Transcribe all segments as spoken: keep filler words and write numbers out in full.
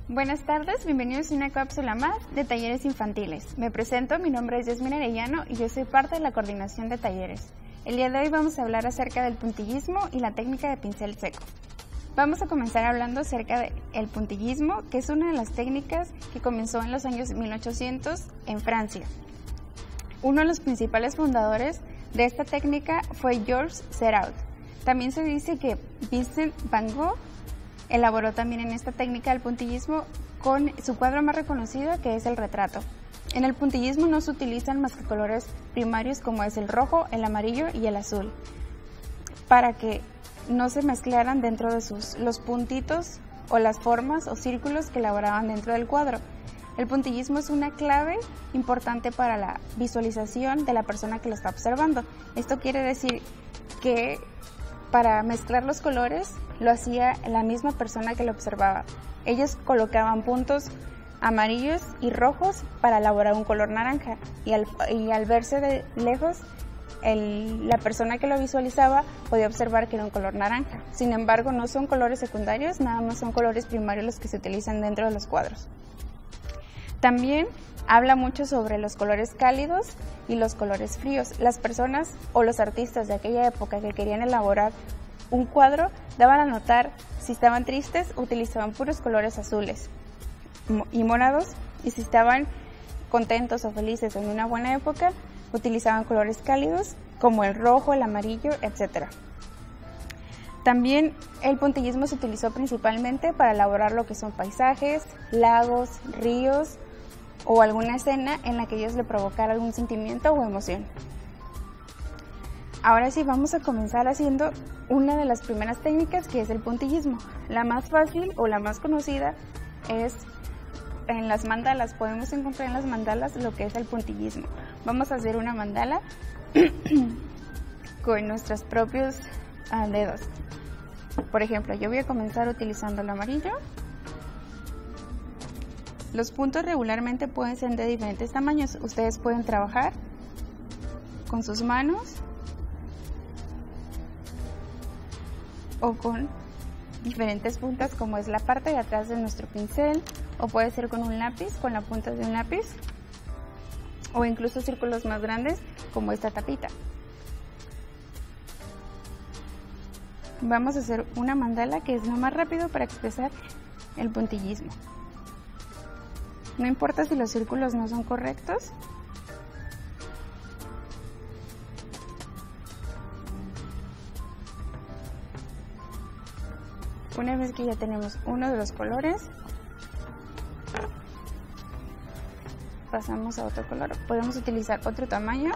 Buenas tardes, bienvenidos a una cápsula más de talleres infantiles. Me presento, mi nombre es Yasmina Arellano y yo soy parte de la coordinación de talleres. El día de hoy vamos a hablar acerca del puntillismo y la técnica de pincel seco. Vamos a comenzar hablando acerca del puntillismo, que es una de las técnicas que comenzó en los años mil ochocientos en Francia. Uno de los principales fundadores de esta técnica fue Georges Seurat. También se dice que Vincent Van Gogh elaboró también en esta técnica del puntillismo con su cuadro más reconocido, que es el retrato. En el puntillismo no se utilizan más que colores primarios como es el rojo, el amarillo y el azul, para que no se mezclaran dentro de sus, los puntitos o las formas o círculos que elaboraban dentro del cuadro. El puntillismo es una clave importante para la visualización de la persona que lo está observando. Esto quiere decir que para mezclar los colores lo hacía la misma persona que lo observaba. Ellos colocaban puntos amarillos y rojos para elaborar un color naranja y al, y al verse de lejos el, la persona que lo visualizaba podía observar que era un color naranja. Sin embargo, no son colores secundarios, nada más son colores primarios los que se utilizan dentro de los cuadros. También habla mucho sobre los colores cálidos y los colores fríos. Las personas o los artistas de aquella época que querían elaborar un cuadro daban a notar si estaban tristes, utilizaban puros colores azules y morados, y si estaban contentos o felices en una buena época, utilizaban colores cálidos como el rojo, el amarillo, etcétera. También el puntillismo se utilizó principalmente para elaborar lo que son paisajes, lagos, ríos o alguna escena en la que ellos le provocara algún sentimiento o emoción. Ahora sí, vamos a comenzar haciendo una de las primeras técnicas, que es el puntillismo. La más fácil o la más conocida es en las mandalas. Podemos encontrar en las mandalas lo que es el puntillismo. Vamos a hacer una mandala con nuestros propios uh, dedos. Por ejemplo, yo voy a comenzar utilizando el amarillo. Los puntos regularmente pueden ser de diferentes tamaños. Ustedes pueden trabajar con sus manos o con diferentes puntas, como es la parte de atrás de nuestro pincel, o puede ser con un lápiz, con la punta de un lápiz, o incluso círculos más grandes como esta tapita. Vamos a hacer una mandala, que es lo más rápido para expresar el puntillismo. No importa si los círculos no son correctos. Una vez que ya tenemos uno de los colores, pasamos a otro color. Podemos utilizar otro tamaño.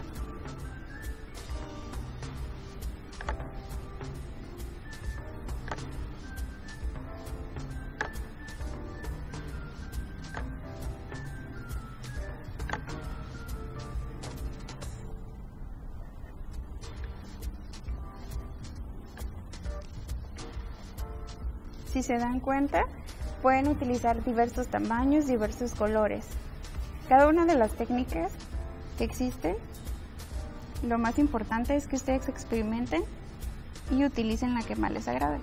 Si se dan cuenta, pueden utilizar diversos tamaños, diversos colores. Cada una de las técnicas que existen, lo más importante es que ustedes experimenten y utilicen la que más les agrade.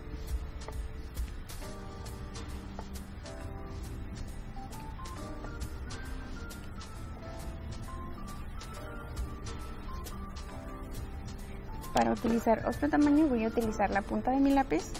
Para utilizar otro tamaño voy a utilizar la punta de mi lápiz.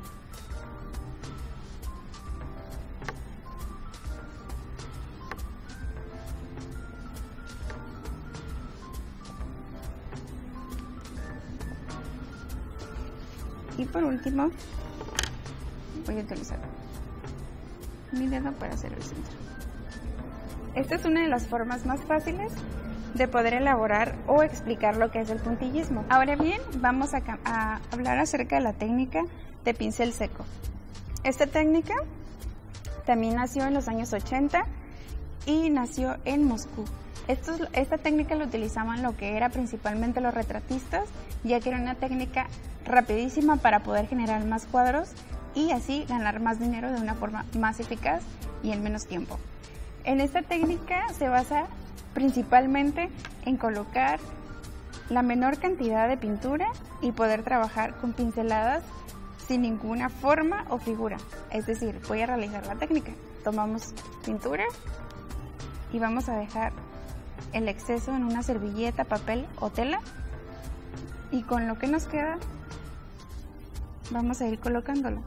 Y por último, voy a utilizar mi dedo para hacer el centro. Esta es una de las formas más fáciles de poder elaborar o explicar lo que es el puntillismo. Ahora bien, vamos a, a hablar acerca de la técnica de pincel seco. Esta técnica también nació en los años ochenta y nació en Moscú. Estos, esta técnica la utilizaban lo que era principalmente los retratistas, ya que era una técnica rapidísima para poder generar más cuadros y así ganar más dinero de una forma más eficaz y en menos tiempo. En esta técnica se basa principalmente en colocar la menor cantidad de pintura y poder trabajar con pinceladas sin ninguna forma o figura. Es decir, voy a realizar la técnica. Tomamos pintura y vamos a dejar el exceso en una servilleta, papel o tela, y con lo que nos queda vamos a ir colocándolo.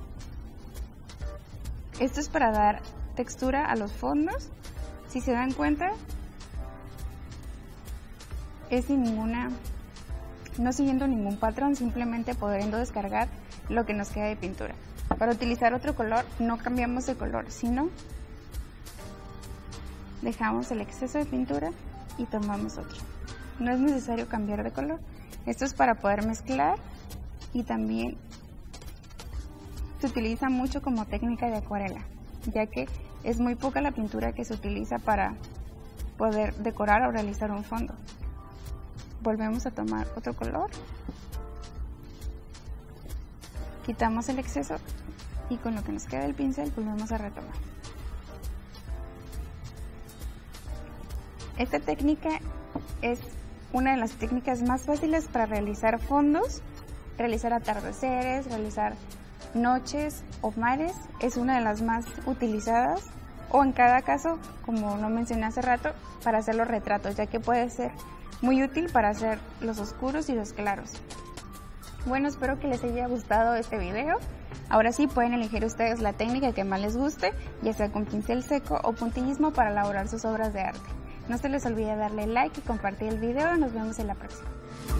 Esto es para dar textura a los fondos. Si se dan cuenta, es sin ninguna, no siguiendo ningún patrón, simplemente pudiendo descargar lo que nos queda de pintura. Para utilizar otro color no cambiamos de color, sino dejamos el exceso de pintura y tomamos otro. No es necesario cambiar de color. Esto es para poder mezclar, y también se utiliza mucho como técnica de acuarela, ya que es muy poca la pintura que se utiliza para poder decorar o realizar un fondo. Volvemos a tomar otro color, quitamos el exceso y con lo que nos queda del pincel volvemos a retomar. Esta técnica es una de las técnicas más fáciles para realizar fondos, realizar atardeceres, realizar noches o mares. Es una de las más utilizadas, o en cada caso, como lo mencioné hace rato, para hacer los retratos, ya que puede ser muy útil para hacer los oscuros y los claros. Bueno, espero que les haya gustado este video. Ahora sí pueden elegir ustedes la técnica que más les guste, ya sea con pincel seco o puntillismo, para elaborar sus obras de arte. No se les olvide darle like y compartir el video. Nos vemos en la próxima.